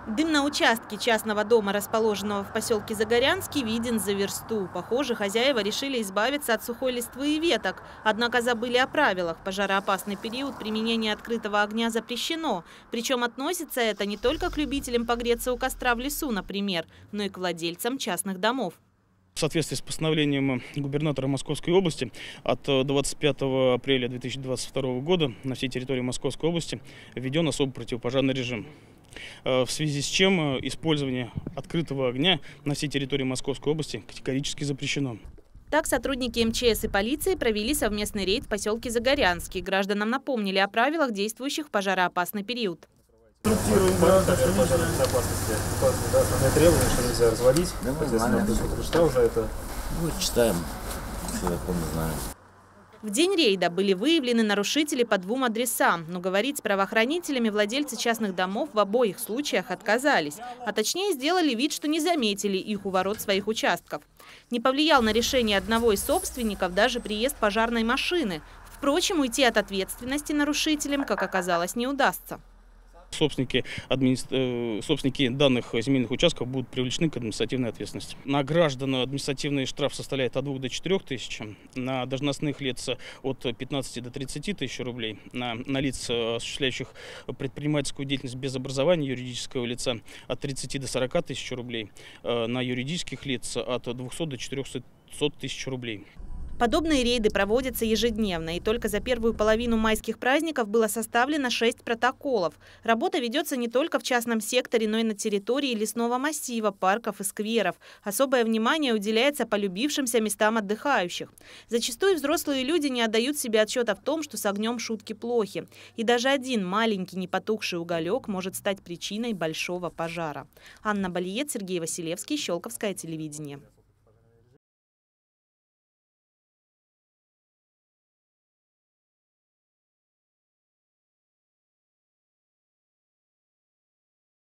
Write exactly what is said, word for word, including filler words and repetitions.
Дым на участке частного дома, расположенного в поселке Загорянский, виден за версту. Похоже, хозяева решили избавиться от сухой листвы и веток. Однако забыли о правилах. В пожароопасный период применение открытого огня запрещено. Причем относится это не только к любителям погреться у костра в лесу, например, но и к владельцам частных домов. В соответствии с постановлением губернатора Московской области от двадцать пятого апреля две тысячи двадцать второго года на всей территории Московской области введен особый противопожарный режим. В связи с чем использование открытого огня на всей территории Московской области категорически запрещено. Так, сотрудники эм че эс и полиции провели совместный рейд в поселке Загорянский. Гражданам напомнили о правилах, действующих в пожароопасный период. Инструктируем граждан, что нельзя безопасности. Основные требования, что нельзя разводить. Да, мы знаем. Читал за это? Ну, читаем, все законы знаем. В день рейда были выявлены нарушители по двум адресам, но говорить с правоохранителями владельцы частных домов в обоих случаях отказались. А точнее сделали вид, что не заметили их у ворот своих участков. Не повлиял на решение одного из собственников даже приезд пожарной машины. Впрочем, уйти от ответственности нарушителям, как оказалось, не удастся. Собственники, админи... Собственники данных земельных участков будут привлечены к административной ответственности. На граждан административный штраф составляет от двух до четырёх тысяч, на должностных лиц от пятнадцати до тридцати тысяч рублей, на, на лиц, осуществляющих предпринимательскую деятельность без образования юридического лица, от тридцати до сорока тысяч рублей, на юридических лиц от двухсот до четырёхсот тысяч рублей. Подобные рейды проводятся ежедневно, и только за первую половину майских праздников было составлено шесть протоколов. Работа ведется не только в частном секторе, но и на территории лесного массива, парков и скверов. Особое внимание уделяется полюбившимся местам отдыхающих. Зачастую взрослые люди не отдают себе отчета в том, что с огнем шутки плохи. И даже один маленький непотухший уголек может стать причиной большого пожара. Анна Балиет, Сергей Василевский, Щелковское телевидение.